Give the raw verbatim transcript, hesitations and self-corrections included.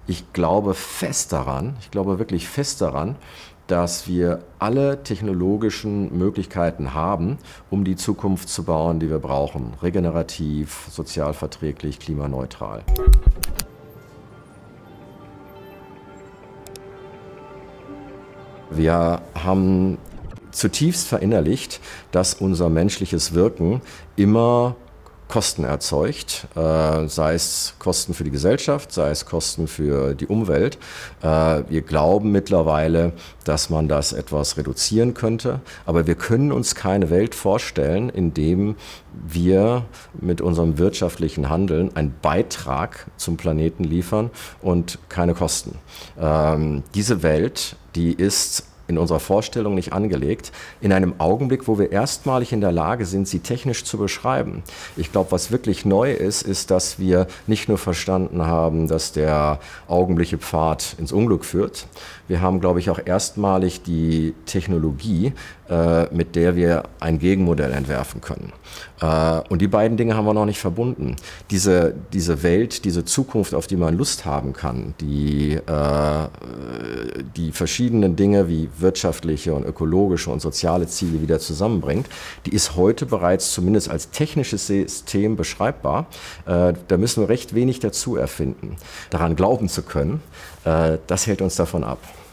Ich glaube fest daran, ich glaube wirklich fest daran, dass wir alle technologischen Möglichkeiten haben, um die Zukunft zu bauen, die wir brauchen. Regenerativ, sozialverträglich, klimaneutral. Wir haben zutiefst verinnerlicht, dass unser menschliches Wirken immer Kosten erzeugt, äh, sei es Kosten für die Gesellschaft, sei es Kosten für die Umwelt. Äh, wir glauben mittlerweile, dass man das etwas reduzieren könnte, aber wir können uns keine Welt vorstellen, in dem wir mit unserem wirtschaftlichen Handeln einen Beitrag zum Planeten liefern und keine Kosten. Ähm, diese Welt, die ist in unserer Vorstellung nicht angelegt, in einem Augenblick, wo wir erstmalig in der Lage sind, sie technisch zu beschreiben. Ich glaube, was wirklich neu ist, ist, dass wir nicht nur verstanden haben, dass der augenblickliche Pfad ins Unglück führt. Wir haben, glaube ich, auch erstmalig die Technologie, äh, mit der wir ein Gegenmodell entwerfen können. Äh, und die beiden Dinge haben wir noch nicht verbunden. Diese, diese Welt, diese Zukunft, auf die man Lust haben kann, die, äh, die verschiedenen Dinge wie wirtschaftliche und ökologische und soziale Ziele wieder zusammenbringt, die ist heute bereits zumindest als technisches System beschreibbar. Äh, da müssen wir recht wenig dazu erfinden. Daran glauben zu können, äh, das hält uns davon ab.